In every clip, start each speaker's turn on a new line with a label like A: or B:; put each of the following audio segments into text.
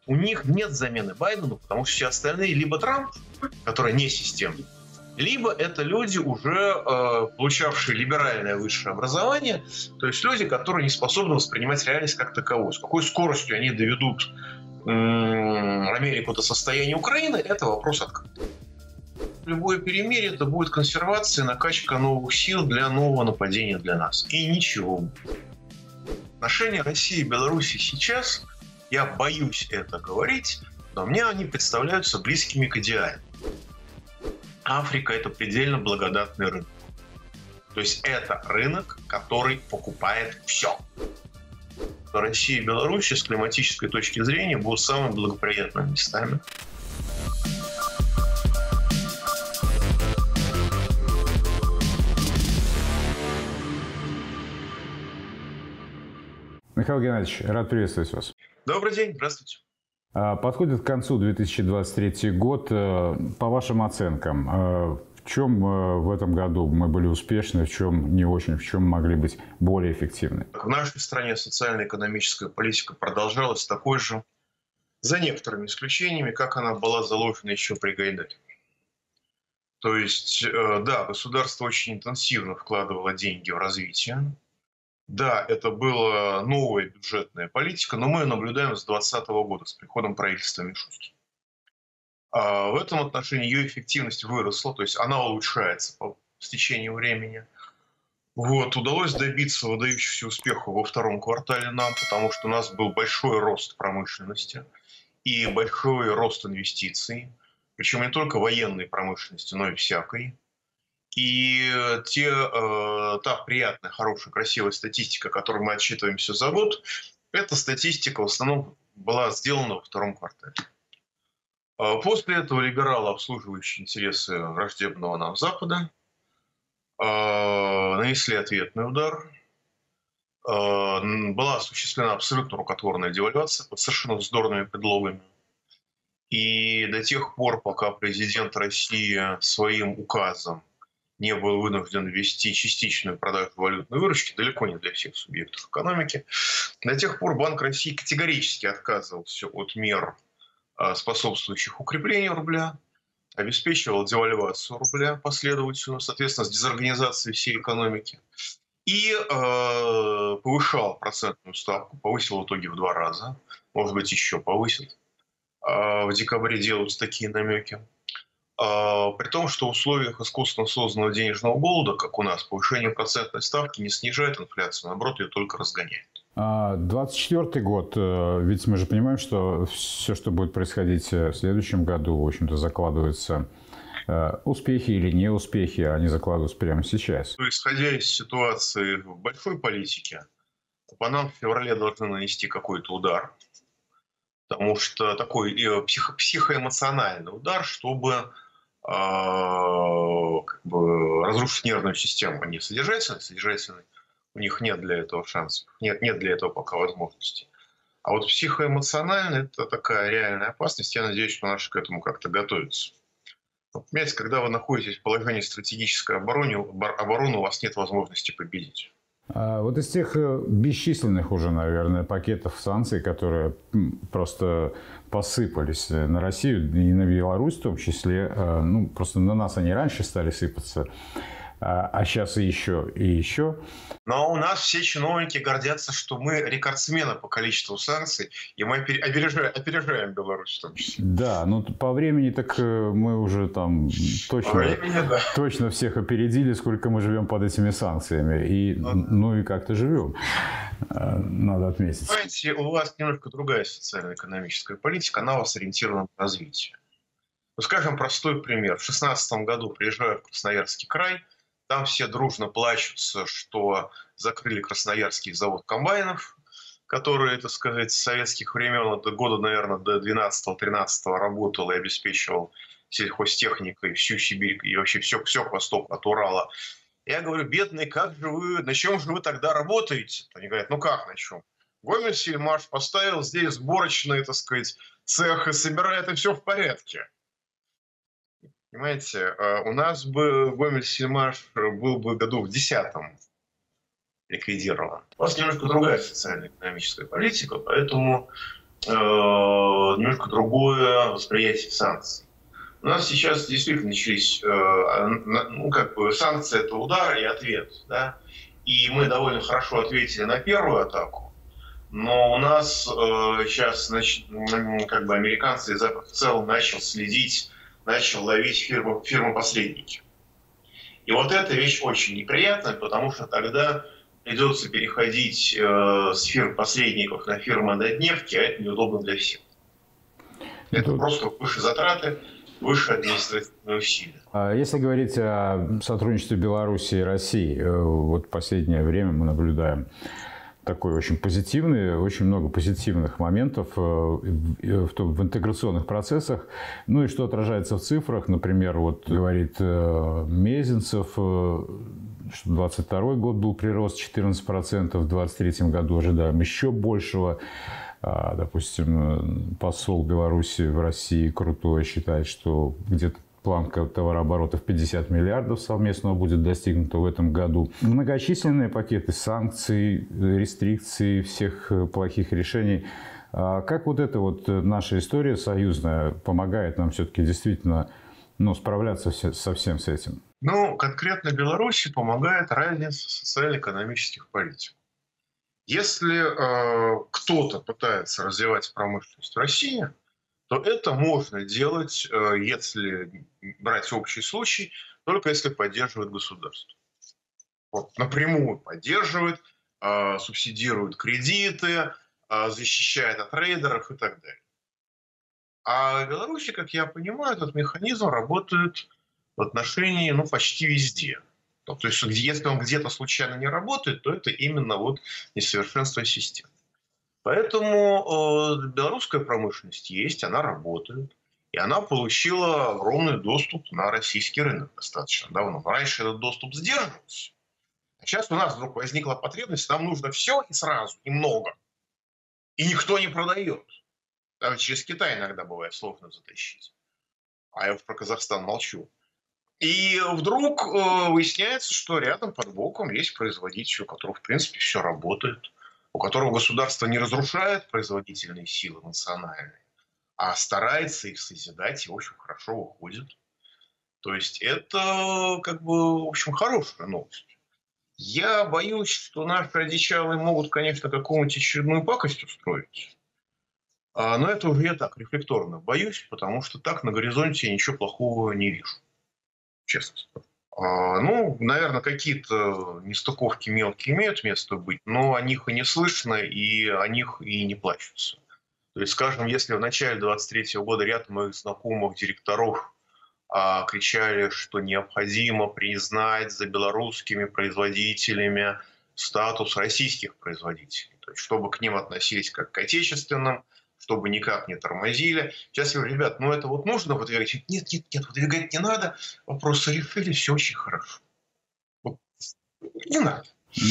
A: у них нет замены Байдену, потому что все остальные либо Трамп, который не системный, либо это люди, уже получавшие либеральное высшее образование, то есть люди, которые не способны воспринимать реальность как таковую. С какой скоростью они доведут Америку до состояния Украины, это вопрос открытый. Любое перемирие — это будет консервация, накачка новых сил для нового нападения для нас. И ничего. Отношения России и Беларуси сейчас, я боюсь это говорить, но мне они представляются близкими к идеалу. Африка — это предельно благодатный рынок. То есть это рынок, который покупает все. Россия и Беларусь с климатической точки зрения будут самыми благоприятными местами.
B: Михаил Геннадьевич, рад приветствовать вас.
A: Добрый день, здравствуйте.
B: Подходит к концу 2023 год. По вашим оценкам, в чем в этом году мы были успешны, в чем не очень, в чем могли быть более эффективны?
A: В нашей стране социально-экономическая политика продолжалась такой же, за некоторыми исключениями, как она была заложена еще при Гайдаре. То есть, да, государство очень интенсивно вкладывало деньги в развитие. Да, это была новая бюджетная политика, но мы ее наблюдаем с 2020 года, с приходом правительства Мишустина. В этом отношении ее эффективность выросла, то есть она улучшается с течением времени. Удалось добиться выдающихся успехов во втором квартале нам, потому что у нас был большой рост промышленности и большой рост инвестиций, причем не только военной промышленности, но и всякой. И та приятная, хорошая, красивая статистика, которой мы отчитываемся за год, эта статистика в основном была сделана во втором квартале. После этого либералы, обслуживающие интересы враждебного нам Запада, нанесли ответный удар. Была осуществлена абсолютно рукотворная девальвация под совершенно вздорными предлогами. И до тех пор, пока президент России своим указом не был вынужден ввести частичную продажу валютной выручки, далеко не для всех субъектов экономики, до тех пор Банк России категорически отказывался от мер, способствующих укреплению рубля, обеспечивал девальвацию рубля последовательную, соответственно, с дезорганизацией всей экономики, и повышал процентную ставку, повысил в итоге в 2 раза, может быть, еще повысит. В декабре делаются такие намеки. При том, что в условиях искусственно созданного денежного голода, как у нас, повышение процентной ставки не снижает инфляцию, наоборот, ее только разгоняет.
B: 2024 год, ведь мы же понимаем, что все, что будет происходить в следующем году, в общем-то, закладываются успехи или неуспехи, они закладываются прямо сейчас.
A: Исходя из ситуации в большой политике, по нам в феврале должны нанести какой-то удар, потому что такой психоэмоциональный удар, чтобы разрушить нервную систему. Они содержательные, у них нет для этого шансов, нет для этого пока возможностей. А вот психоэмоционально — это такая реальная опасность. Я надеюсь, что наши к этому как-то готовятся. Понимаете, когда вы находитесь в положении стратегической обороны, у вас нет возможности победить.
B: Вот из тех бесчисленных уже, наверное, пакетов санкций, которые просто посыпались на Россию и на Беларусь в том числе, просто на нас они раньше стали сыпаться, а сейчас и еще.
A: Но у нас все чиновники гордятся, что мы рекордсмены по количеству санкций, и мы опережаем Беларусь в том числе.
B: Да, по времени так мы уже там точно всех опередили, сколько мы живем под этими санкциями. И как-то живем, надо отметить.
A: Понимаете, у вас немножко другая социально-экономическая политика, она у вас ориентирована на развитие. Скажем, простой пример. В 2016 году приезжаю в Красноярский край, там все дружно плачутся, что закрыли Красноярский завод комбайнов, который, так сказать, с советских времен до года, наверное, до 12-13 работал и обеспечивал сельхозтехникой всю Сибирь и вообще все к востоку от Урала. Я говорю: бедные, на чем же вы тогда работаете? Они говорят: как на чем? Гомельсельмаш поставил здесь сборочный, так сказать, цех и собирает, и все в порядке. Понимаете, у нас бы Гомельсельмаш был бы году в 10-м ликвидирован. У нас немножко другая социально-экономическая политика, поэтому немножко другое восприятие санкций. У нас сейчас действительно начались, санкции – это удар и ответ, да, и мы довольно хорошо ответили на первую атаку, но у нас сейчас, американцы и Запад в целом начал ловить фирмы-посредники. И вот эта вещь очень неприятная, потому что тогда придется переходить с фирм посредников на фирмы однодневки, а это неудобно для всех. Это просто выше затраты, выше административные усилия.
B: Если говорить о сотрудничестве Беларуси и России, вот в последнее время мы наблюдаем такой очень позитивный, очень много позитивных моментов в интеграционных процессах. Ну и что отражается в цифрах. Например, вот говорит Мезенцев, что 2022 год был прирост 14%, в 2023 году ожидаем еще большего. Допустим, посол Беларуси в России Крутой считает, что где-то планка товарооборота в 50 миллиардов совместного будет достигнута в этом году. Многочисленные пакеты санкций, рестрикций, всех плохих решений. Как вот эта вот наша история союзная помогает нам все-таки действительно справляться со всем с этим?
A: Конкретно Беларуси помогает разница социально-экономических политик. Если кто-то пытается развивать промышленность в России, то это можно делать, если брать общий случай, только если поддерживает государство. Вот, напрямую поддерживает, субсидирует кредиты, защищает от рейдеров и так далее. А в Беларуси, как я понимаю, этот механизм работает в отношении почти везде. То есть, если он где-то случайно не работает, то это именно несовершенство системы. Поэтому белорусская промышленность есть, она работает. И она получила огромный доступ на российский рынок достаточно давно. Раньше этот доступ сдерживался. А сейчас у нас вдруг возникла потребность, нам нужно все и сразу, и много. И никто не продает. Даже через Китай иногда бывает сложно затащить. А я про Казахстан молчу. И вдруг выясняется, что рядом под боком есть производитель, у которого, в принципе, все работает, у которого государство не разрушает производительные силы национальные, а старается их созидать и, в общем, хорошо выходит. То есть это, в общем, хорошая новость. Я боюсь, что наши одичалые могут, конечно, какую-нибудь очередную пакость устроить. Но это уже я так рефлекторно боюсь, потому что так на горизонте я ничего плохого не вижу. Честно скажу. Наверное, какие-то нестыковки мелкие имеют место быть, но о них и не слышно, и о них и не плачутся. То есть, скажем, если в начале 2023 года ряд моих знакомых директоров кричали, что необходимо признать за белорусскими производителями статус российских производителей, то есть, чтобы к ним относились как к отечественным, чтобы никак не тормозили. Сейчас я говорю, ребят, это нужно выдвигать? Нет, выдвигать не надо. Вопросы решили, все очень хорошо. Не надо.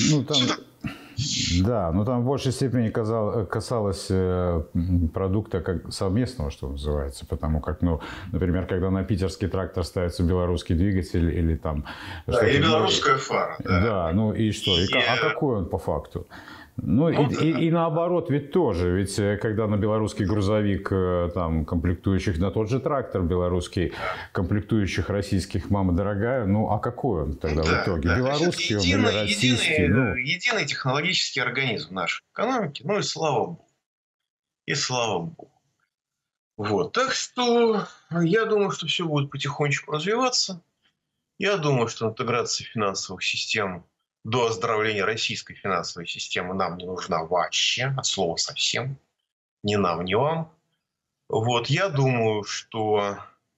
B: Там в большей степени касалось продукта как совместного, что называется, потому как, например, когда на питерский трактор ставится белорусский двигатель или там...
A: или белорусская фара.
B: Да, и что? А какой он по факту? И наоборот ведь тоже. Ведь когда на белорусский грузовик комплектующих, на тот же трактор белорусский, комплектующих российских «Мама дорогая», а какой он тогда в итоге? Белорусский он или российский?
A: Единый технологический организм нашей экономики. И слава богу. Так что я думаю, что все будет потихонечку развиваться. Я думаю, что интеграция финансовых систем до оздоровления российской финансовой системы нам не нужна вообще, от слова совсем. Ни нам, ни вам. Я думаю, что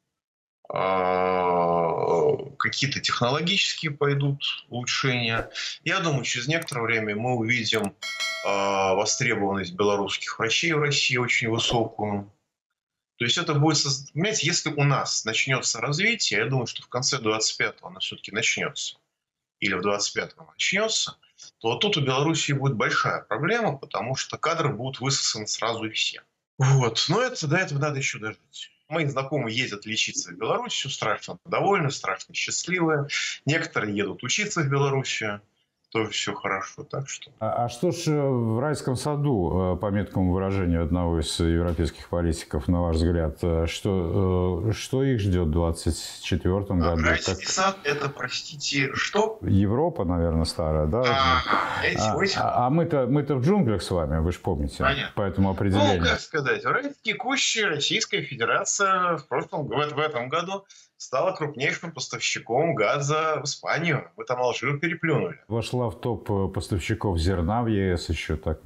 A: какие-то технологические пойдут улучшения. Я думаю, через некоторое время мы увидим востребованность белорусских врачей в России очень высокую. То есть это будет, понимаете, если у нас начнется развитие, я думаю, что в конце 25-го оно все-таки начнется, или в 25-м начнется, то тут у Беларуси будет большая проблема, потому что кадры будут высосаны сразу и все. Но до этого надо еще дождаться. Мои знакомые ездят лечиться в Беларусь, страшно довольны, страшно счастливые. Некоторые едут учиться в Белоруссию. тоже все хорошо. Так что...
B: А что ж в райском саду, по меткому выражению одного из европейских политиков, на ваш взгляд, что их ждет в 2024 году?
A: Райский сад – это, простите, что?
B: Европа, наверное, старая, да? Мы-то в джунглях с вами, вы же помните.
A: Понятно.
B: По этому определению.
A: Ну, как сказать, в райские кущи Российская Федерация в этом году стала крупнейшим поставщиком газа в Испанию. Мы там Алжир переплюнули.
B: Вошла в топ поставщиков зерна в ЕС еще так.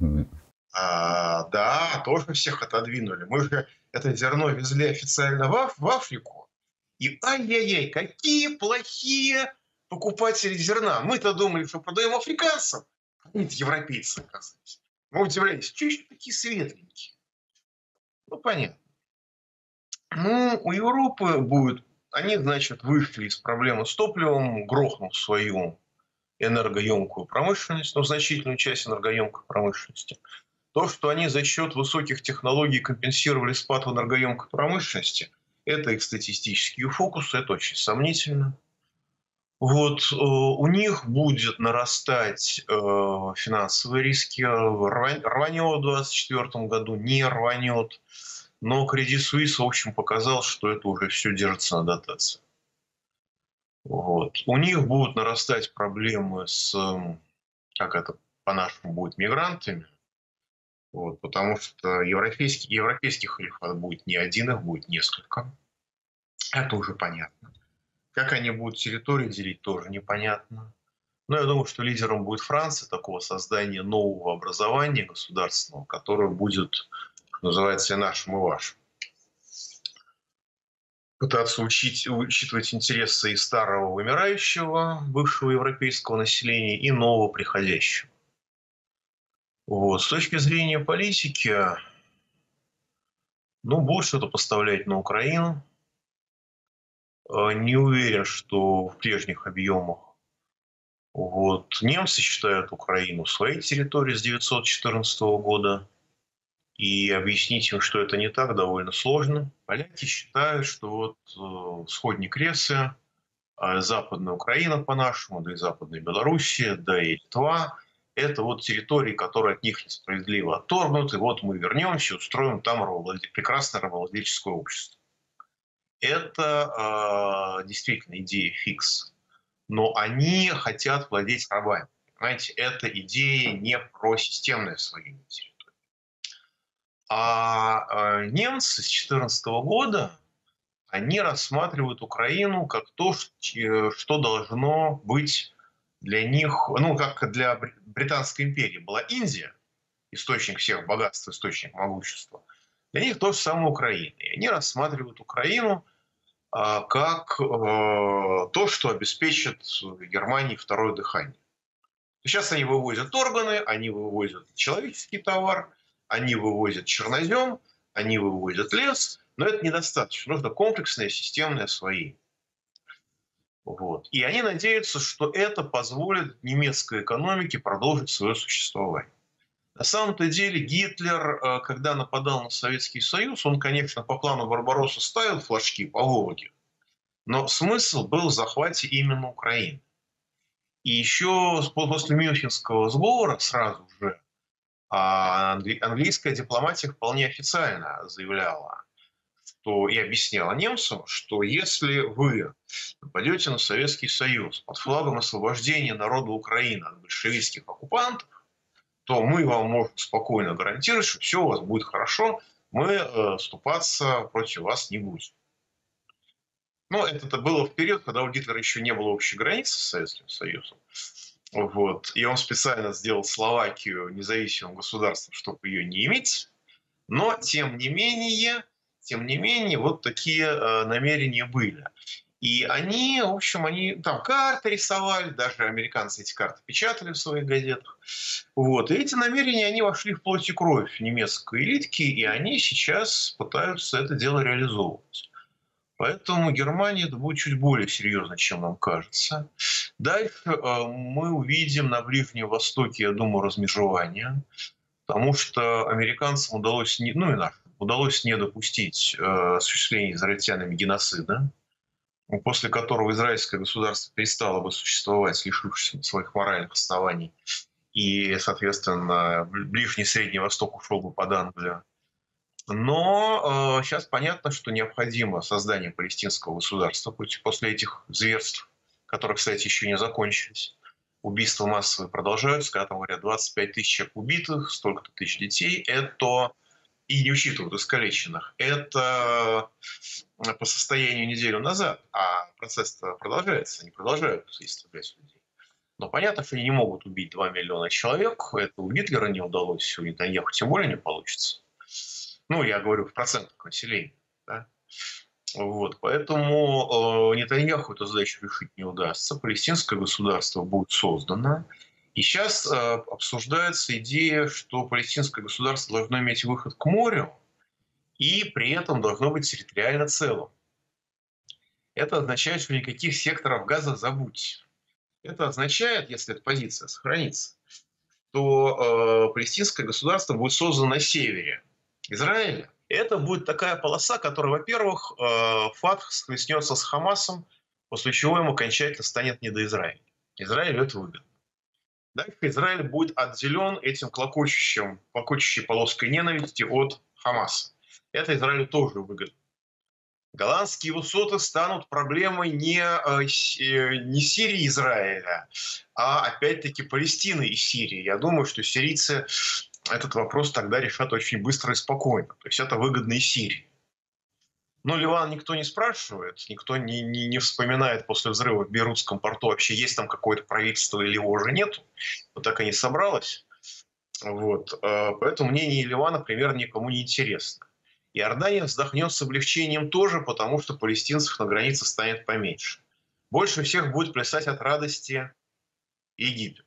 A: Да, тоже всех отодвинули. Мы же это зерно везли официально в Африку. И ай-яй-яй, какие плохие покупатели зерна. Мы-то думали, что продаем африканцам, а это европейцы, оказывается. Мы удивлялись, что еще такие светленькие? Ну, понятно. Ну, у Европы будет... Они, значит, вышли из проблемы с топливом, грохнув свою энергоемкую промышленность, ну, значительную часть энергоемкой промышленности. То, что они за счет высоких технологий компенсировали спад в энергоемкой промышленности, это их статистические фокусы, это очень сомнительно. Вот у них будет нарастать финансовые риски, рванет в 2024 году, не рванет. Но Credit Suisse, в общем, показал, что это уже все держится на дотации. Вот. У них будут нарастать проблемы с, как это по-нашему будет, мигрантами. Вот, потому что европейских халифат будет не один, их будет несколько. Это уже понятно. Как они будут территории делить, тоже непонятно. Но я думаю, что лидером будет Франция, такого создания нового образования государственного, которое будет, что называется, и нашим, и вашим. Пытаться учитывать интересы и старого вымирающего, бывшего европейского населения, и нового приходящего. Вот. С точки зрения политики, будет что-то поставлять на Украину. Не уверен, что в прежних объемах. Вот. Немцы считают Украину своей территорией с 1914 года. И объяснить им, что это не так, довольно сложно. Поляки считают, что сходни Кресы, Западная Украина по-нашему, да и Западная Белоруссия, да и Литва – это территории, которые от них несправедливо отторгнуты. Вот мы вернемся, устроим там прекрасное рабовладельческое общество. Это действительно идея фикс. Но они хотят владеть рабами. Понимаете, эта идея не про системное освоение территории. А немцы с 2014 года, они рассматривают Украину как то, что должно быть для них, как для Британской империи была Индия, источник всех богатств, источник могущества. Для них то же самое Украина. И они рассматривают Украину как то, что обеспечит Германии второе дыхание. Сейчас они вывозят органы, они вывозят человеческий товар, они вывозят чернозем, они вывозят лес, но это недостаточно. Нужно комплексное системное освоение. Вот. И они надеются, что это позволит немецкой экономике продолжить свое существование. На самом-то деле Гитлер, когда нападал на Советский Союз, он, конечно, по плану Барбаросса ставил флажки по Волге, но смысл был в захвате именно Украины. И еще после Мюнхенского сговора сразу же английская дипломатия вполне официально заявляла и объясняла немцам, что если вы нападете на Советский Союз под флагом освобождения народа Украины от большевистских оккупантов, то мы вам можем спокойно гарантировать, что все у вас будет хорошо, мы вступаться против вас не будем. Но это было в период, когда у Гитлера еще не было общей границы с Советским Союзом. Вот. И он специально сделал Словакию независимым государством, чтобы ее не иметь. Но, тем не менее, вот такие намерения были. И они, в общем, там карты рисовали, даже американцы эти карты печатали в своих газетах. Вот. И эти намерения, они вошли в плоть и кровь немецкой элитки, и они сейчас пытаются это дело реализовывать. Поэтому Германия это будет чуть более серьезно, чем нам кажется. Дальше мы увидим на Ближнем Востоке, я думаю, размежевание, потому что американцам удалось, удалось не допустить осуществления израильтянами геноцида. после которого израильское государство перестало бы существовать, лишившись своих моральных оснований, и, соответственно, Ближний и Средний Восток ушел бы под Англию. Но сейчас понятно, что необходимо создание палестинского государства после этих зверств, которые, кстати, еще не закончились. Убийства массовые продолжаются, когда там говорят 25 тысяч убитых, столько-то тысяч детей. Это, и не учитывают искалеченных, это по состоянию неделю назад, а процесс-то продолжается, они продолжают истреблять людей. Но понятно, что они не могут убить 2 миллиона человек, это у Гитлера не удалось, у Нетаньяху тем более не получится. Ну, я говорю в процентах населения. Да? Вот, поэтому Нетаньяху эту задачу решить не удастся. Палестинское государство будет создано. И сейчас обсуждается идея, что палестинское государство должно иметь выход к морю и при этом должно быть территориально целым. Это означает, что никаких секторов Газа забудьте. Это означает, если эта позиция сохранится, что палестинское государство будет создано на севере Израиля. Это будет такая полоса, которая, во-первых, Фатх схлестнется с Хамасом, после чего ему окончательно станет не до Израиля. Израилю это выгодно. Дальше Израиль будет отделен этим клокочущей полоской ненависти от Хамаса. Это Израилю тоже выгодно. Голландские высоты станут проблемой не Сирии и Израиля, а опять-таки Палестины и Сирии. Я думаю, что сирийцы этот вопрос тогда решат очень быстро и спокойно. То есть это выгодно и Сирии. Но Ливан никто не спрашивает, никто не вспоминает после взрыва в Бейрутском порту, вообще есть там какое-то правительство или его уже нет. Вот так и не собралось. Вот. Поэтому мнение Ливана примерно никому не интересно. Иордания вздохнет с облегчением тоже, потому что палестинцев на границе станет поменьше. Больше всех будет плясать от радости Египет.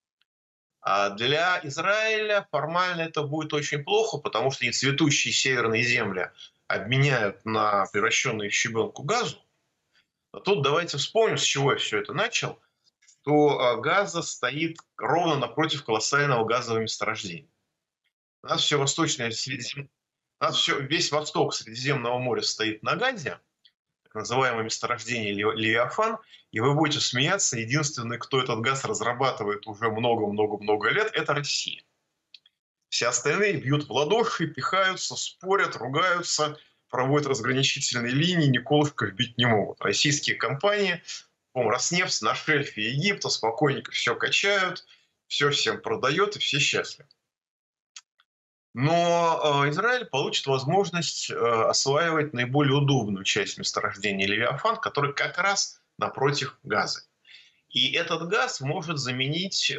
A: А для Израиля формально это будет очень плохо, потому что цветущие северные земли обменяют на превращенную в щебенку Газу. А тут давайте вспомним, с чего я все это начал, что Газа стоит ровно напротив колоссального газового месторождения. У нас все восточное весь восток Средиземного моря стоит на Газе, так называемое месторождение Левиафан, и вы будете смеяться, единственный, кто этот газ разрабатывает уже много-много-много лет, это Россия. Все остальные бьют в ладоши, пихаются, спорят, ругаются, проводят разграничительные линии, ни колышков бить не могут. Российские компании, Роснефть на шельфе Египта спокойненько все качают, все всем продает и все счастливы. Но Израиль получит возможность осваивать наиболее удобную часть месторождения Левиафан, который как раз напротив Газы. И этот газ может заменить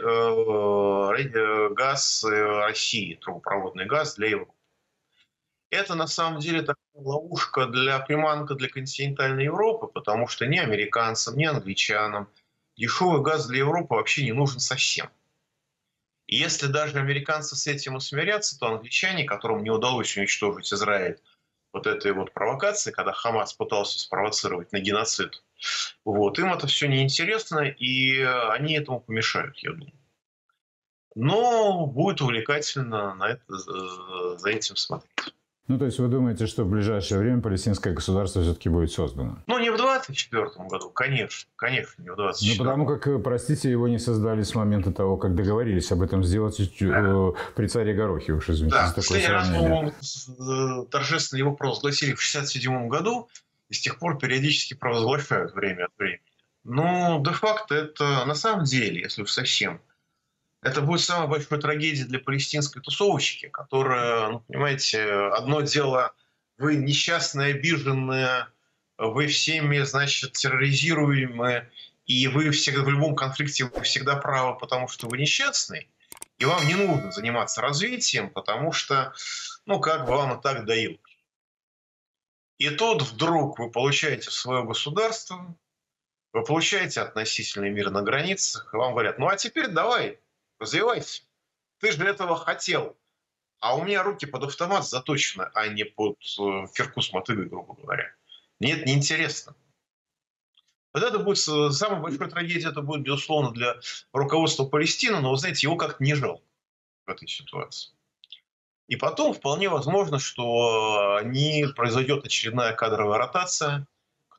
A: газ России, трубопроводный газ для Европы. Это на самом деле такая ловушка, приманка для континентальной Европы, потому что ни американцам, ни англичанам дешевый газ для Европы вообще не нужен совсем. И если даже американцы с этим усмирятся, то англичане, которым не удалось уничтожить Израиль вот этой вот провокации, когда Хамас пытался спровоцировать на геноцид, вот, им это все неинтересно, и они этому помешают, я думаю. Но будет увлекательно за этим смотреть.
B: Ну, то есть вы думаете, что в ближайшее время палестинское государство все-таки будет создано?
A: Ну, не в 2024 году, конечно, не в 2024.
B: Ну, потому как, простите, его не создали с момента того, как договорились об этом сделать при царе Горохе, уж извините за такое сравнение.
A: Торжественно его провозгласили в 1967 году, и с тех пор периодически провозглашают время от времени. Но де-факто это, на самом деле, если уж совсем, это будет самая большая трагедия для палестинской тусовочки, которая, ну, понимаете, одно дело, вы несчастные, обиженные, вы всеми, значит, терроризируемые, и вы всегда в любом конфликте вы всегда правы, потому что вы несчастный, и вам не нужно заниматься развитием, потому что, ну, как бы вам и так дают. И тут вдруг вы получаете свое государство, вы получаете относительный мир на границах, и вам говорят, ну, а теперь давай, развивайся. Ты же этого хотел. А у меня руки под автомат заточены, а не под кирку с мотыгой, грубо говоря. Мне это неинтересно. Вот это будет самая большая трагедия, это будет, безусловно, для руководства Палестины, но, вы знаете, его как-то не жалко в этой ситуации. И потом вполне возможно, что произойдет очередная кадровая ротация,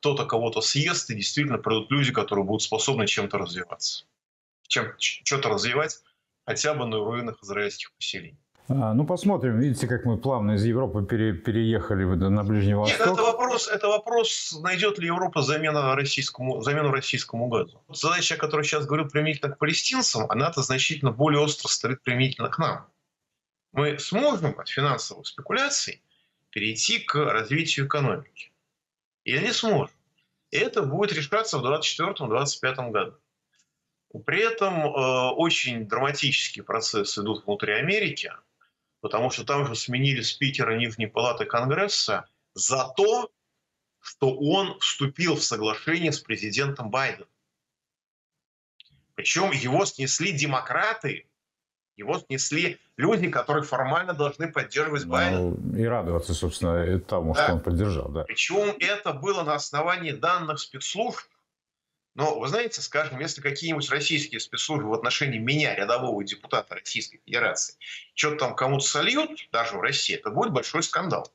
A: кто-то кого-то съест, и действительно придут люди, которые будут способны чем-то развиваться. Что-то развивать хотя бы на руинах израильских поселений.
B: Ну, посмотрим. Видите, как мы плавно из Европы переехали на Ближний Восток.
A: Нет, это вопрос, найдет ли Европа замену российскому газу. Задача, о которой сейчас говорю, применительно к палестинцам, она-то значительно более остро стоит применительно к нам. Мы сможем от финансовых спекуляций перейти к развитию экономики. Или не сможем. И это будет решаться в 2024-2025 году. При этом очень драматические процессы идут внутри Америки, потому что там же сменили спикера Нижней палаты Конгресса за то, что он вступил в соглашение с президентом Байденом. Причем его снесли демократы, его снесли люди, которые формально должны поддерживать Байдена.
B: И радоваться, собственно, тому, что он поддержал. Да.
A: Причем это было на основании данных спецслужб. Но, вы знаете, скажем, если какие-нибудь российские спецслужбы в отношении меня, рядового депутата Российской Федерации, что-то там кому-то сольют, даже в России, это будет большой скандал.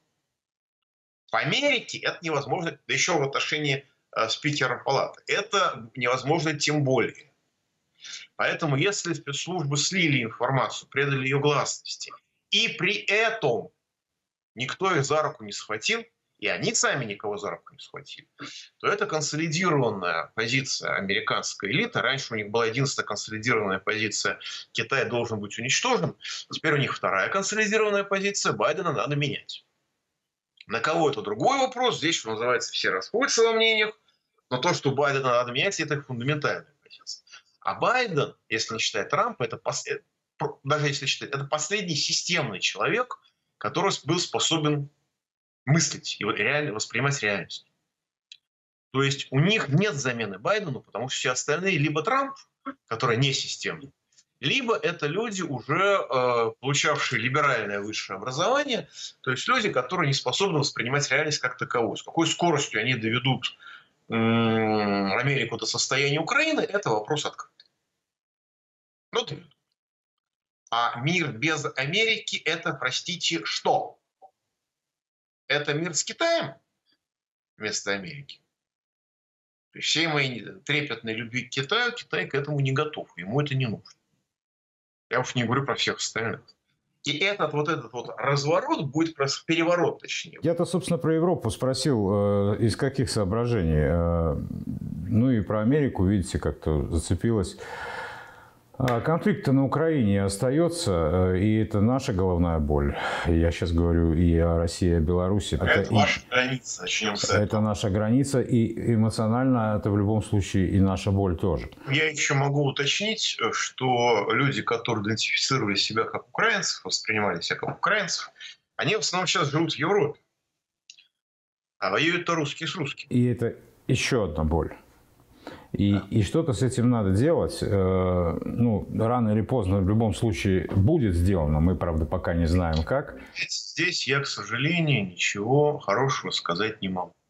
A: В Америке это невозможно, да еще в отношении спикера палаты. Это невозможно тем более. Поэтому если спецслужбы слили информацию, предали ее гласности, и при этом никто их за руку не схватил, и они сами никого за руку не схватили, то это консолидированная позиция американской элиты. Раньше у них была единственная консолидированная позиция: Китай должен быть уничтожен. Теперь у них вторая консолидированная позиция: Байдена надо менять. На кого это другой вопрос. Здесь, что называется, все расходятся во мнениях. Но то, что Байдена надо менять, это их фундаментальная позиция. А Байден, если не считать Трампа, даже если считать, это последний системный человек, который был способен мыслить и реально воспринимать реальность. То есть у них нет замены Байдену, потому что все остальные либо Трамп, который не системный, либо это люди, уже получавшие либеральное высшее образование, то есть люди, которые не способны воспринимать реальность как таковую. С какой скоростью они доведут Америку до состояния Украины, это вопрос открытый. Ну, доведут. А мир без Америки – это, простите, что? Это мир с Китаем вместо Америки. При всей моей трепетной любви к Китаю, Китай к этому не готов. Ему это не нужно. Я уж не говорю про всех остальных. И этот разворот будет, переворот точнее.
B: Я-то, собственно, про Европу спросил, из каких соображений. Ну и про Америку, видите, как-то зацепилось. Конфликт на Украине остается, и это наша головная боль. Я сейчас говорю и о России, и о Беларуси.
A: Это ваша граница, начнем с этого.
B: Это наша граница, и эмоционально это в любом случае и наша боль тоже.
A: Я еще могу уточнить, что люди, которые идентифицировали себя как украинцев, воспринимали себя как украинцев, они в основном сейчас живут в Европе. А воюют-то русские с русскими.
B: И это еще одна боль. И что-то с этим надо делать. Ну, рано или поздно в любом случае будет сделано. Мы, правда, пока не знаем как.
A: Здесь я, к сожалению, ничего хорошего сказать не могу.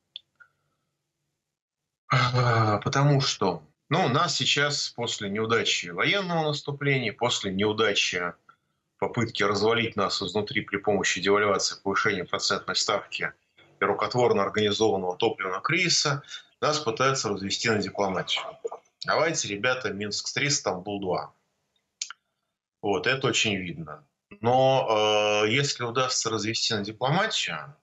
A: Потому что нас сейчас после неудачи военного наступления, после неудачи попытки развалить нас изнутри при помощи девальвации, повышения процентной ставки и рукотворно организованного топливного кризиса, нас пытаются развести на дипломатию. Давайте, ребята, Минск-3, Стамбул-2. Вот, это очень видно. Но если удастся развести на дипломатию,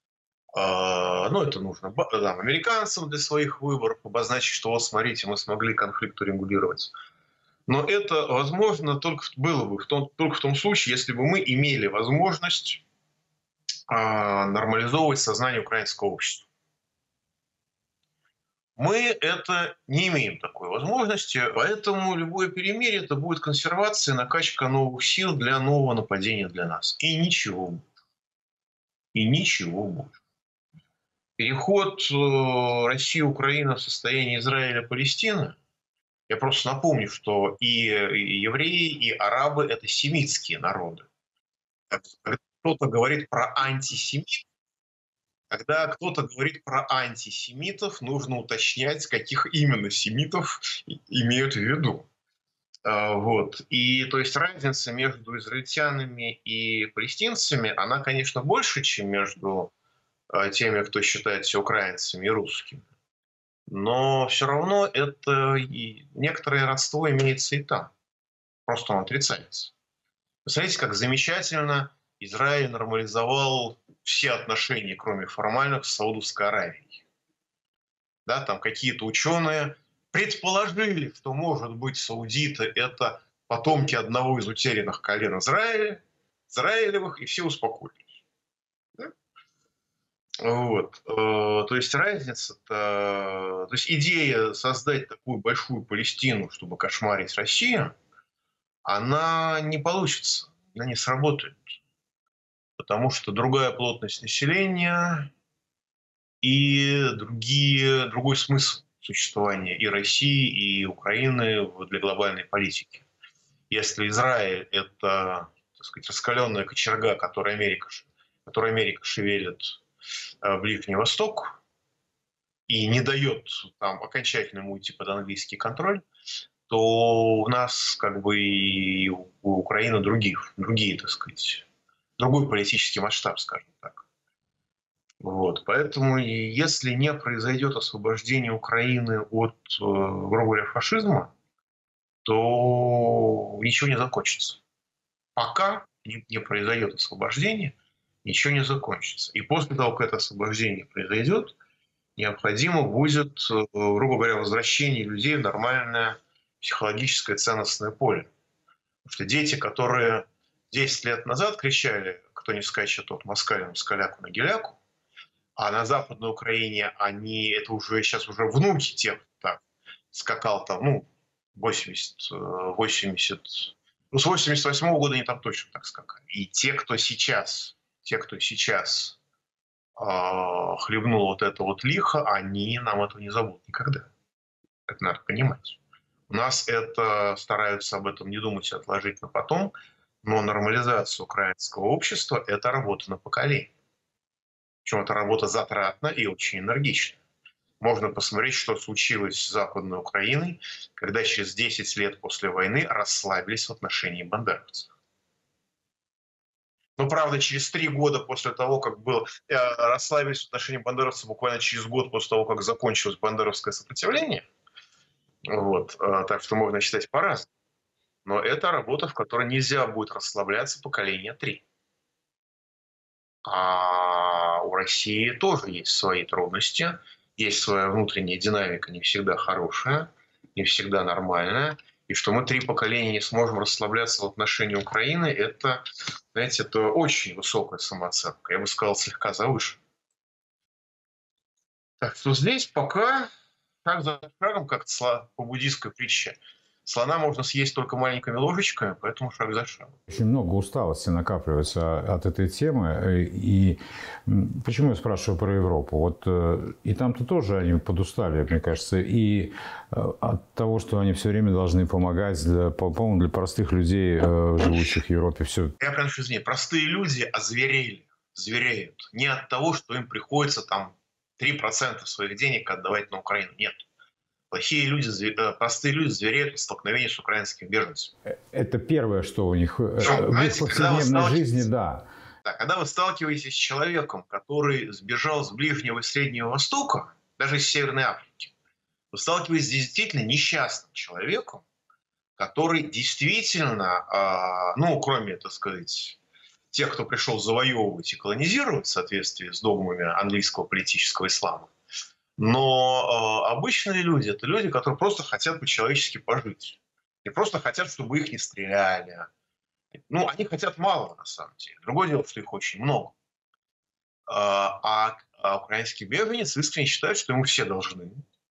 A: это нужно американцам для своих выборов обозначить, что вот смотрите, мы смогли конфликт урегулировать. Но это возможно было бы только в том случае, если бы мы имели возможность нормализовывать сознание украинского общества. Мы не имеем такой возможности, поэтому любое перемирие – это будет консервация, накачка новых сил для нового нападения для нас. И ничего больше. И ничего больше. Переход России и Украины в состояние Израиля-Палестины, я просто напомню, что и евреи, и арабы – это семитские народы. Когда кто-то говорит про антисемитов, когда кто-то говорит про антисемитов, нужно уточнять, каких именно семитов имеют в виду. Вот. И то есть разница между израильтянами и палестинцами, она, конечно, больше, чем между теми, кто считает себя украинцами и русскими. Но все равно это и некоторое родство имеется и там. Просто он отрицается. Посмотрите, как замечательно Израиль нормализовал все отношения, кроме формальных, с Саудовской Аравией. Да, там какие-то ученые предположили, что, может быть, саудиты – это потомки одного из утерянных колен Израилевых, и все успокоились. Да? Вот. То есть разница-то... То есть идея создать такую большую Палестину, чтобы кошмарить Россию, она не получится, она не сработает. Потому что другая плотность населения и другой смысл существования и России, и Украины для глобальной политики. Если Израиль – это, так сказать, раскаленная кочерга, которой Америка шевелит Ближний Восток и не дает там окончательно уйти под английский контроль, то у нас как бы и у Украины другие, так сказать, другой политический масштаб, скажем так. Вот. Поэтому если не произойдет освобождение Украины от, грубо говоря, фашизма, то ничего не закончится. Пока не произойдет освобождение, ничего не закончится. И после того, как это освобождение произойдет, необходимо будет, грубо говоря, возвращение людей в нормальное психологическое ценностное поле. Потому что дети, которые 10 лет назад кричали «кто не скачет, тот москалем, москаляку на геляку», а на Западной Украине это уже сейчас уже внуки тех, кто так скакал там, 80, с 88 года они там точно так скакали. И те, кто сейчас хлебнул вот это вот лихо, они нам этого не забудут никогда. Это надо понимать. У нас это стараются об этом не думать и отложить на потом, но нормализация украинского общества – это работа на поколение. Причем это работа затратна и очень энергична. Можно посмотреть, что случилось с Западной Украиной, когда через 10 лет после войны расслабились в отношении бандеровцев. Но, правда, через 3 года после того, как расслабились в отношении бандеровцев, буквально через год после того, как закончилось бандеровское сопротивление, вот, так что можно считать по-разному. Но это работа, в которой нельзя будет расслабляться поколение 3. А у России тоже есть свои трудности, есть своя внутренняя динамика, не всегда хорошая, не всегда нормальная. И что мы 3 поколения не сможем расслабляться в отношении Украины, это, знаете, это очень высокая самооценка. Я бы сказал, слегка завышена. Так что здесь пока шаг за шагом, как по буддийской притче. Слона можно съесть только маленькими ложечками, поэтому шаг за шагом.
B: Очень много усталости накапливается от этой темы. И почему я спрашиваю про Европу? Вот и там-то тоже они подустали, мне кажется. И от того, что они все время должны помогать, по-моему, для простых людей, живущих в Европе, все.
A: Я прям сейчас извиняюсь. Простые люди звереют. Не от того, что им приходится там 3% своих денег отдавать на Украину. Нет. Простые люди звереют от столкновения с украинскими беженцами.
B: Это первое, что у них в их повседневной жизни, да.
A: Да. Когда вы сталкиваетесь с человеком, который сбежал с Ближнего и Среднего Востока, даже из Северной Африки, вы сталкиваетесь с действительно несчастным человеком, который действительно, кроме, так сказать, тех, кто пришел завоевывать и колонизировать в соответствии с догмами английского политического ислама, но обычные люди – это люди, которые просто хотят по-человечески пожить. И просто хотят, чтобы их не стреляли. Они хотят малого, на самом деле. Другое дело, что их очень много. А украинский беженец искренне считает, что ему все должны.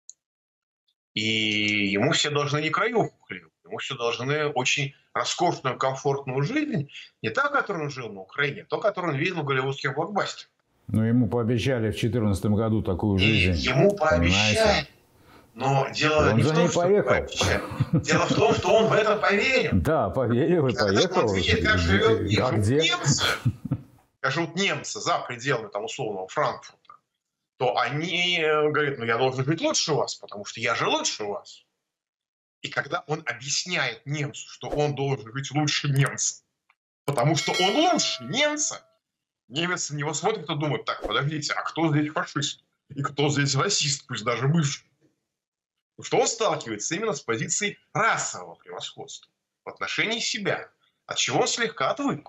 A: И ему все должны не краюху хлеб. Ему все должны очень роскошную, комфортную жизнь. Не та, которую он жил на Украине, а та, которую он видел в голливудских блокбастерах.
B: Но ему пообещали в 2014 году такую жизнь.
A: Ему пообещали. Но дело не в том, что пообещали. Дело в том, что он в это поверил.
B: Да, поверил и поехал.
A: Как живут немцы, как живут немцы за пределами там, условного Франкфурта, то они говорят, я должен жить лучше вас, потому что я же лучше вас. И когда он объясняет немцу, что он должен жить лучше немца, потому что он лучше немца, Немец на него смотрит и думает: так, подождите, а кто здесь фашист? И кто здесь расист, пусть даже бывший? Потому что он сталкивается именно с позицией расового превосходства в отношении себя, от чего он слегка отвык.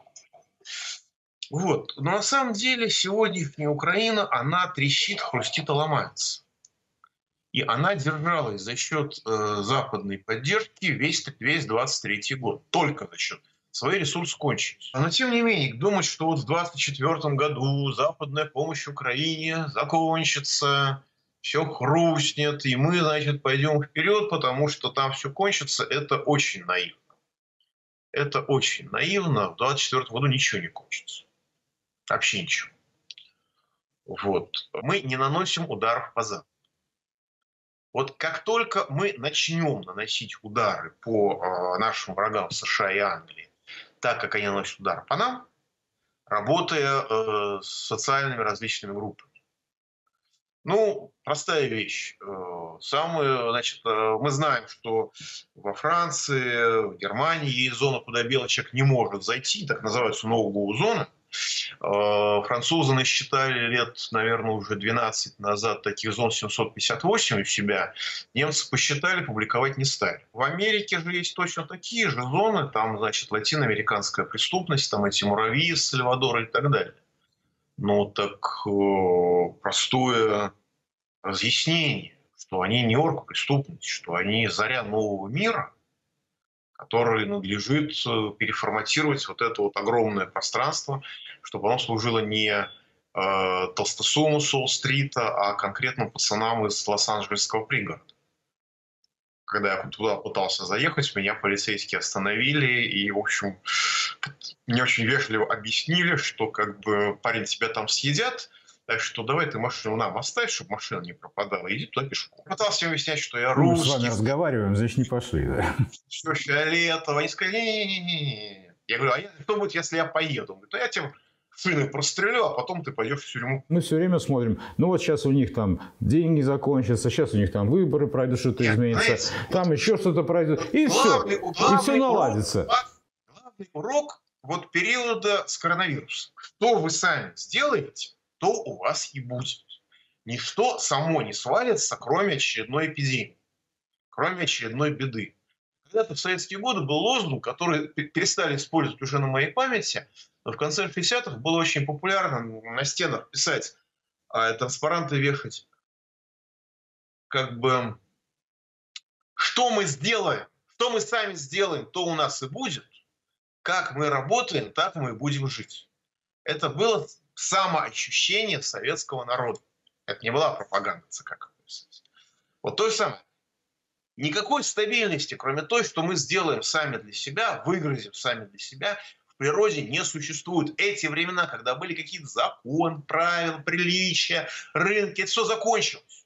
A: Вот. Но на самом деле сегодняшняя Украина, она трещит, хрустит и ломается. И она держалась за счет западной поддержки весь 23-й год. Только за счет. Свои ресурсы кончились. Но тем не менее, думать, что вот в 2024 году западная помощь Украине закончится, все хрустнет, и мы, значит, пойдем вперед, потому что там все кончится, это очень наивно. Это очень наивно. В 2024 году ничего не кончится. Вообще ничего. Вот. Мы не наносим ударов по Западу. Вот как только мы начнем наносить удары по нашим врагам США и Англии, так как они наносят удары по нам, работая с социальными различными группами. Ну, простая вещь. Значит, мы знаем, что во Франции, в Германии есть зона, куда белый человек не может зайти, так называются no-go зоны. Французы насчитали лет, наверное, уже 12 назад таких зон 758 у себя. Немцы посчитали, публиковать не стали. В Америке же есть точно такие же зоны. Там, значит, латиноамериканская преступность, там эти муравьи из Сальвадора и так далее. Ну, так простое разъяснение, что они не оргпреступность, что они заря нового мира, который надлежит переформатировать вот это вот огромное пространство, чтобы оно служило не толстосуму с Уолл-стрита, а конкретным пацанам из Лос-Анджелесского пригорода. Когда я туда пытался заехать, меня полицейские остановили и, в общем, мне очень вежливо объяснили, что как бы парень, тебя там съедят, так что давай ты машину нам оставь, чтобы машина не пропадала, иди туда пешком. Пытался им объяснять, что я русский.
B: Мы с вами разговариваем, значит, не пошли, да?
A: Что фиолетово. Они сказали: не-не-не. Я говорю: а что будет, если я поеду? Он говорит: я тебя шины прострелю, а потом ты пойдешь в тюрьму.
B: Мы все время смотрим, ну вот сейчас у них там деньги закончатся, сейчас у них там выборы пройдут, что-то изменится, там еще что-то пройдет, и все, и все наладится.
A: Главный урок вот периода с коронавирусом. Что вы сами сделаете, то у вас и будет. Ничто само не свалится, кроме очередной эпидемии, кроме очередной беды. Когда-то в советские годы был лозунг, который перестали использовать уже на моей памяти, но в конце 60-х было очень популярно на стенах писать, транспаранты вешать. Как бы, что мы сделаем, что мы сами сделаем, то у нас и будет. Как мы работаем, так мы и будем жить. Это было самоощущение советского народа. Это не была пропаганда ЦК КПСС. Вот то же самое. Никакой стабильности, кроме той, что мы сделаем сами для себя, выгрузим сами для себя, в природе не существует. Эти времена, когда были какие-то законы, правила, приличия, рынки, это все закончилось.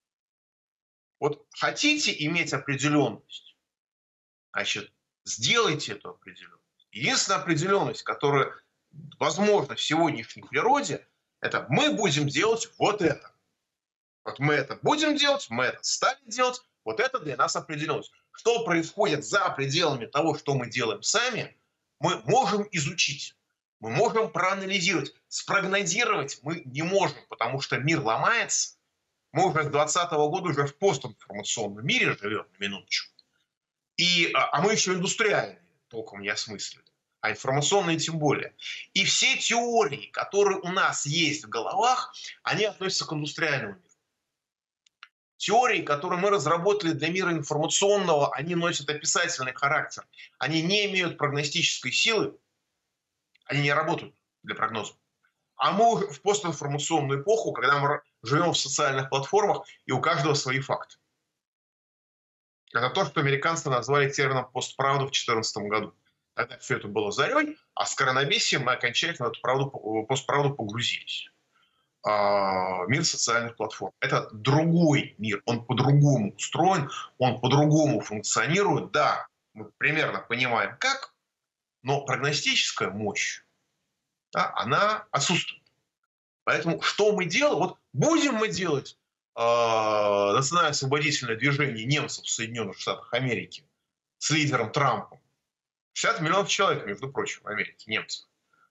A: Вот хотите иметь определенность, значит, сделайте эту определенность. Единственная определенность, которая возможна в сегодняшней природе, это мы будем делать вот это. Вот мы это будем делать, мы это стали делать, вот это для нас определенность. Что происходит за пределами того, что мы делаем сами, мы можем изучить, мы можем проанализировать. Спрогнозировать мы не можем, потому что мир ломается. Мы уже с 2020 года уже в постинформационном мире живем, на минуточку. А мы еще индустриальные, толком не осмыслены. А информационные тем более. И все теории, которые у нас есть в головах, они относятся к индустриальному миру. Теории, которые мы разработали для мира информационного, они носят описательный характер. Они не имеют прогностической силы, они не работают для прогноза. А мы уже в постинформационную эпоху, когда мы живем в социальных платформах, и у каждого свои факты. Это то, что американцы назвали термином постправду в 2014 году. Тогда все это было зарей, а с коронавирусом мы окончательно в эту постправду погрузились. Мир социальных платформ. Это другой мир, он по-другому устроен, он по-другому функционирует. Да, мы примерно понимаем как, но прогностическая мощь, да, она отсутствует. Поэтому что мы делаем? Вот будем мы делать национально-освободительное движение немцев в Соединенных Штатах Америки с лидером Трампом. 60 миллионов человек, между прочим, в Америке, немцев.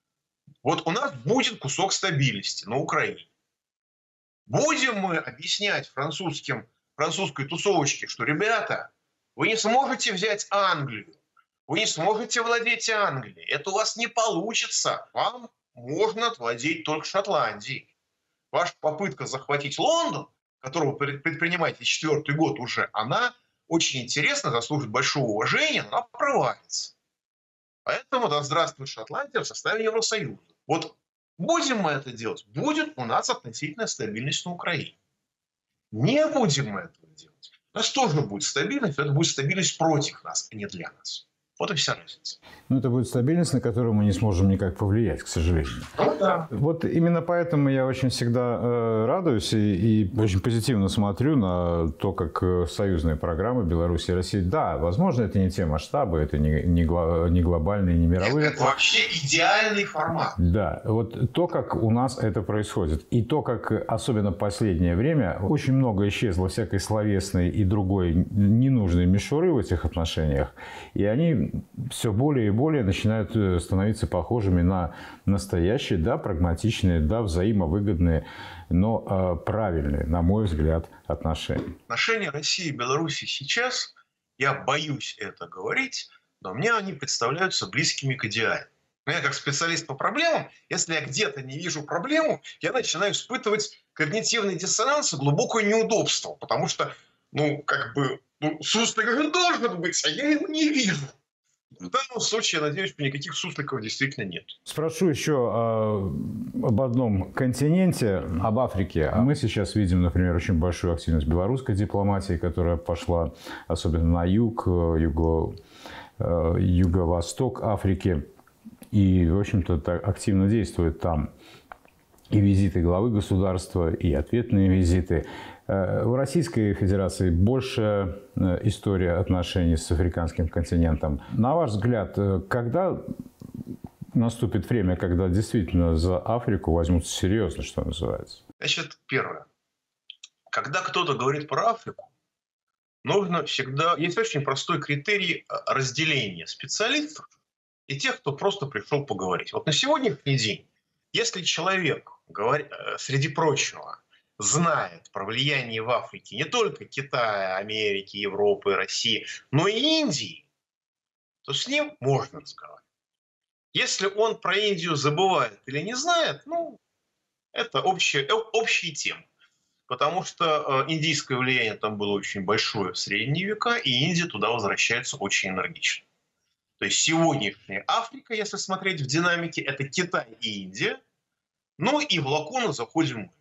A: Вот у нас будет кусок стабильности на Украине. Будем мы объяснять французской тусовочке, что, ребята, вы не сможете взять Англию, вы не сможете владеть Англией, это у вас не получится, вам можно владеть только Шотландией. Ваша попытка захватить Лондон, которую вы предпринимаете 4-й год уже, она очень интересна, заслуживает большого уважения, но она провалится. Поэтому да здравствует Шотландия в составе Евросоюза. Вот будем мы это делать, будет у нас относительная стабильность на Украине. Не будем мы этого делать, у нас тоже будет стабильность, но это будет стабильность против нас, а не для нас. Вот и вся разница.
B: Ну, это будет стабильность, на которую мы не сможем никак повлиять, к сожалению.
A: Ну, да.
B: Вот именно поэтому я очень всегда радуюсь и очень позитивно смотрю на то, как союзные программы Беларуси и России. Да, возможно, это не те масштабы, это не глобальные, не мировые.
A: Это вообще идеальный формат.
B: Да, вот то, как у нас это происходит. И то, как особенно в последнее время очень много исчезло всякой словесной и другой ненужной мишуры в этих отношениях. И они все более и более начинают становиться похожими на настоящие, да, прагматичные, да, взаимовыгодные, но правильные, на мой взгляд, отношения.
A: Отношения России и Беларуси сейчас, я боюсь это говорить, но мне они представляются близкими к идеалу. Я как специалист по проблемам, если я где-то не вижу проблему, я начинаю испытывать когнитивный диссонанс и глубокое неудобство, потому что, суслик же должен быть, а я его не вижу. В данном случае, я надеюсь, что никаких сусликов действительно нет.
B: Спрошу еще об одном континенте, об Африке. Мы сейчас видим, например, очень большую активность белорусской дипломатии, которая пошла особенно на юг, юго-восток Африки. И, в общем-то, активно действует там и визиты главы государства, и ответные визиты. В Российской Федерации больше история отношений с африканским континентом. На ваш взгляд, когда наступит время, когда действительно за Африку возьмутся серьезно, что называется?
A: Значит, первое. Когда кто-то говорит про Африку, нужно всегда... Есть очень простой критерий разделения специалистов и тех, кто просто пришел поговорить. Вот на сегодняшний день, если человек, среди прочего, знает про влияние в Африке не только Китая, Америки, Европы, России, но и Индии, то с ним можно разговаривать. Если он про Индию забывает или не знает, это общие темы. Потому что индийское влияние там было очень большое в средние века, и Индия туда возвращается очень энергично. То есть сегодняшняя Африка, если смотреть в динамике, это Китай и Индия, и в лакуну заходим мы.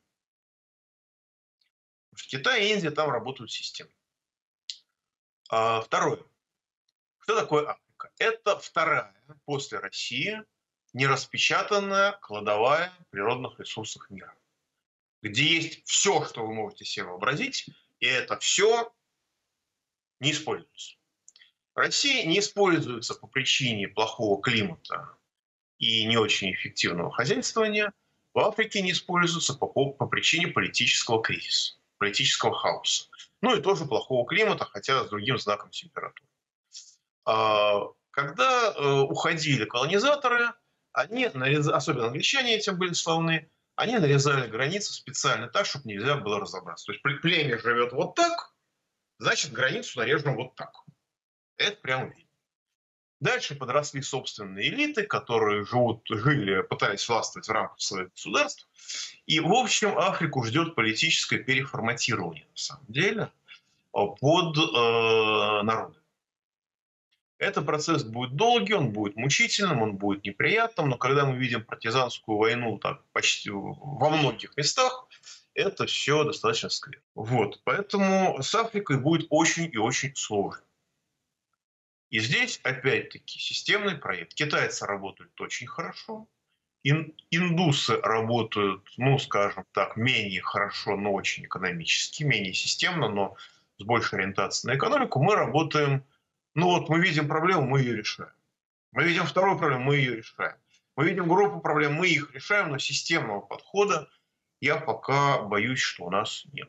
A: Китай и Индия там работают системно. Второе. Что такое Африка? Это вторая после России нераспечатанная кладовая природных ресурсов мира, где есть все, что вы можете себе вообразить, и это все не используется. Россия не используется по причине плохого климата и не очень эффективного хозяйствования. В Африке не используется по причине политического кризиса, политического хаоса. И тоже плохого климата, хотя с другим знаком температуры. Когда уходили колонизаторы, они, особенно англичане этим были славны, они нарезали границы специально так, чтобы нельзя было разобраться. То есть племя живет вот так, значит границу нарежем вот так. Это прямо видно. Дальше подросли собственные элиты, которые пытались властвовать в рамках своих государств. И, в общем, Африку ждет политическое переформатирование, на самом деле, под народы. Этот процесс будет долгий, он будет мучительным, он будет неприятным, но когда мы видим партизанскую войну так почти во многих местах, это все достаточно скверно. Поэтому с Африкой будет очень и очень сложно. И здесь, опять-таки, системный проект. Китайцы работают очень хорошо. Индусы работают, скажем так, менее хорошо, но очень экономически, менее системно, но с большей ориентацией на экономику. Мы работаем, мы видим проблему, мы ее решаем. Мы видим вторую проблему, мы ее решаем. Мы видим группу проблем, мы их решаем, но системного подхода я пока боюсь, что у нас нет.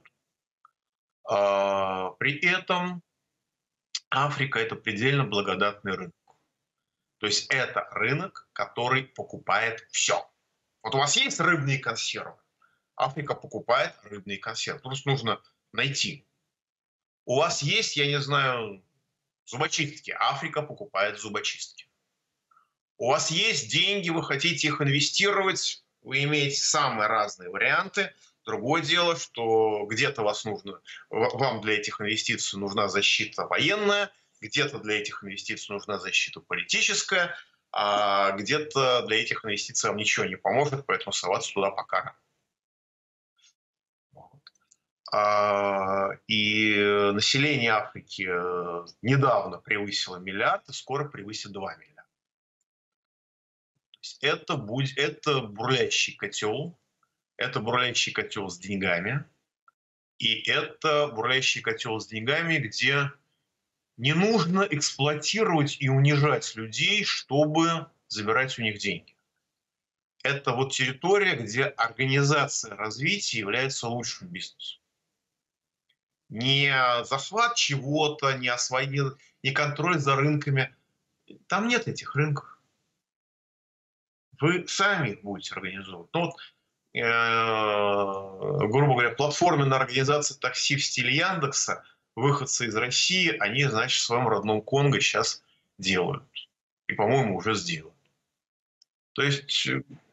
A: При этом Африка – это предельно благодатный рынок. То есть это рынок, который покупает все. Вот у вас есть рыбные консервы, Африка покупает рыбные консервы. Просто нужно найти. У вас есть, я не знаю, зубочистки, Африка покупает зубочистки. У вас есть деньги, вы хотите их инвестировать, вы имеете самые разные варианты. Другое дело, что где-то вам для этих инвестиций нужна защита военная, где-то для этих инвестиций нужна защита политическая, а где-то для этих инвестиций вам ничего не поможет, поэтому соваться туда пока рано. И население Африки недавно превысило миллиард и скоро превысит 2 миллиарда. Это бурлящий котел, это бурлящий котел с деньгами, и это бурлящий котел с деньгами, где не нужно эксплуатировать и унижать людей, чтобы забирать у них деньги. Это вот территория, где организация развития является лучшим бизнесом. Не захват чего-то, не контроль за рынками. Там нет этих рынков. Вы сами их будете организовывать. Ну, вот, грубо говоря, платформенная организация такси в стиле Яндекса, выходцы из России, они, значит, в своем родном Конго сейчас делают. И, по-моему, уже сделают. То есть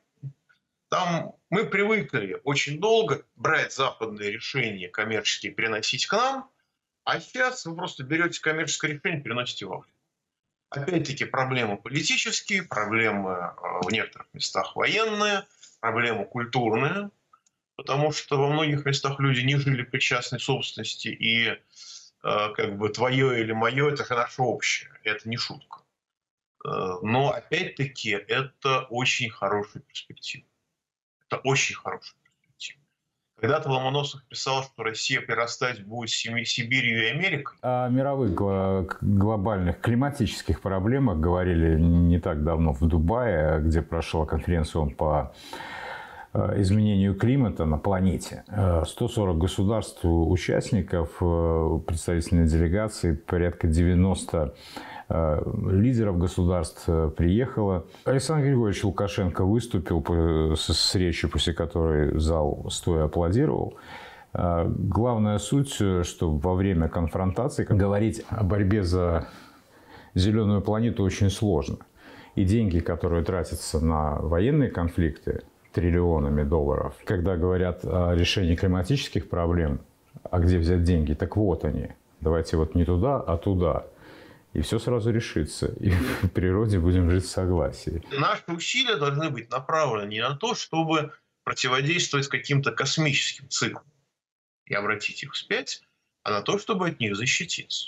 A: там мы привыкли очень долго брать западные решения коммерческие, переносить к нам, а сейчас вы просто берете коммерческое решение и переносите в Африку. Опять-таки проблемы политические, проблемы в некоторых местах военные, проблемы культурные, потому что во многих местах люди не жили при частной собственности, и как бы твое или мое – это же наше общее, это не шутка. Но опять-таки это очень хорошая перспектива. Это очень хорошая перспектива. Когда-то Ломоносов писал, что Россия прирастать будет Сибирью и Америкой.
B: О мировых глобальных климатических проблемах говорили не так давно в Дубае, где прошла конференция по изменению климата на планете. 140 государств-участников, представительные делегации, порядка 90 лидеров государств приехало. Александр Григорьевич Лукашенко выступил с речью, после которой зал стоя аплодировал. Главная суть, что во время конфронтации говорить о борьбе за зеленую планету очень сложно. И деньги, которые тратятся на военные конфликты, триллионами долларов, когда говорят о решении климатических проблем, а где взять деньги, так вот они. Давайте вот не туда, а туда. И все сразу решится. И в природе будем жить в согласии.
A: Наши усилия должны быть направлены не на то, чтобы противодействовать каким-то космическим циклам и обратить их вспять, а на то, чтобы от них защититься.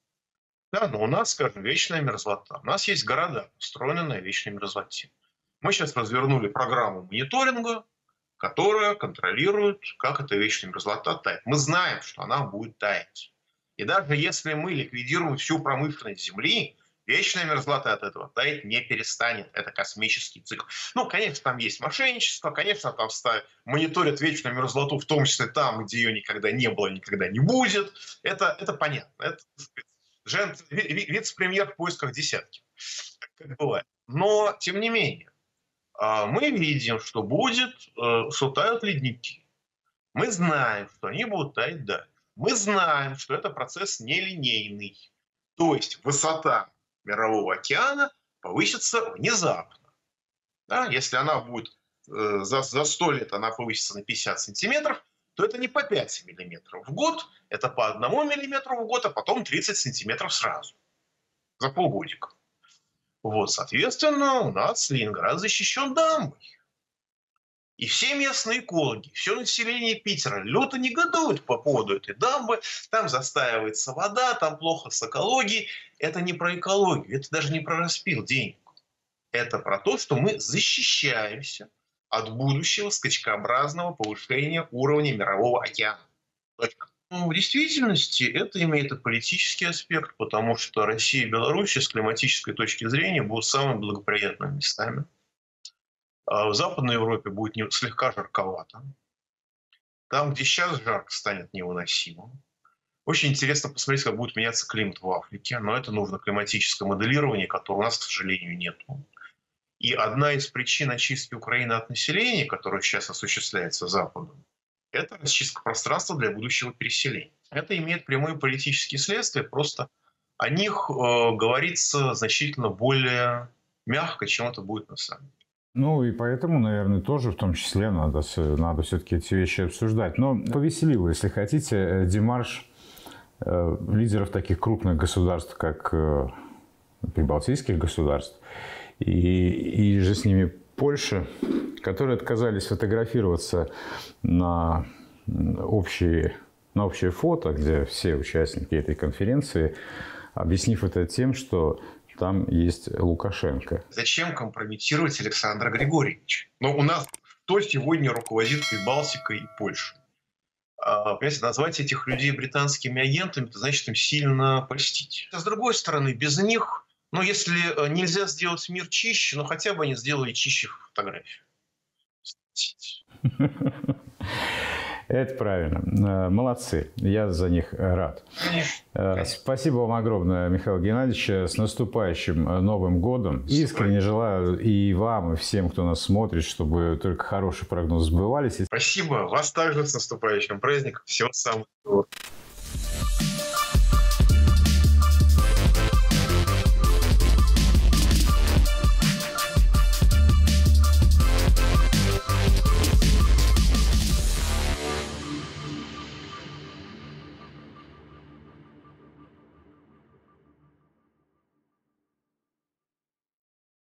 A: Да, но у нас, скажем, вечная мерзлота. У нас есть города, построенные на вечной мерзлоте. Мы сейчас развернули программу мониторинга, которая контролирует, как эта вечная мерзлота тает. Мы знаем, что она будет таять. И даже если мы ликвидируем всю промышленность Земли, вечная мерзлота от этого таять не перестанет. Это космический цикл. Ну, конечно, там есть мошенничество, конечно, там мониторят вечную мерзлоту, в том числе там, где ее никогда не было, никогда не будет. Это понятно. Это вице-премьер в поисках десятки, как бывает. Но, тем не менее, мы видим, что что тают ледники. Мы знаем, что они будут таять дальше. Мы знаем, что это процесс нелинейный. То есть высота Мирового океана повысится внезапно. Да? Если она будет за 100 лет она повысится на 50 сантиметров, то это не по 5 миллиметров в год, это по 1 миллиметру в год, а потом 30 сантиметров сразу. За полгодика. Вот, соответственно, у нас Ленинград защищен дамбой. И все местные экологи, все население Питера люто негодуют по поводу этой дамбы. Там застаивается вода, там плохо с экологией. Это не про экологию, это даже не про распил денег. Это про то, что мы защищаемся от будущего скачкообразного повышения уровня Мирового океана. Точка. В действительности это имеет и политический аспект, потому что Россия и Беларусь с климатической точки зрения будут самыми благоприятными местами. В Западной Европе будет слегка жарковато. Там, где сейчас жарко, станет невыносимым. Очень интересно посмотреть, как будет меняться климат в Африке, но это нужно климатическое моделирование, которого у нас, к сожалению, нет. И одна из причин очистки Украины от населения, которая сейчас осуществляется Западом, это расчистка пространства для будущего переселения. Это имеет прямые политические следствия, просто о них говорится значительно более мягко, чем это будет на самом деле.
B: Ну и поэтому, наверное, тоже в том числе надо все-таки эти вещи обсуждать. Но повеселило, если хотите, демарш лидеров таких крупных государств, как прибалтийских государств, и же с ними Польша, которые отказались фотографироваться на общее фото, где все участники этой конференции, объяснив это тем, что там есть Лукашенко.
A: Зачем компрометировать Александра Григорьевича? Но у нас кто сегодня руководит Прибалтикой и Польшей? Понимаете, назвать этих людей британскими агентами, это значит им сильно польстить. А с другой стороны, без них, если нельзя сделать мир чище, хотя бы они сделали чище фотографию.
B: Это правильно. Молодцы. Я за них рад.
A: Конечно.
B: Спасибо вам огромное, Михаил Геннадьевич. С наступающим Новым годом. Искренне желаю и вам, и всем, кто нас смотрит, чтобы только хорошие прогнозы сбывались.
A: Спасибо. Вас также с наступающим праздником. Всего самого доброго.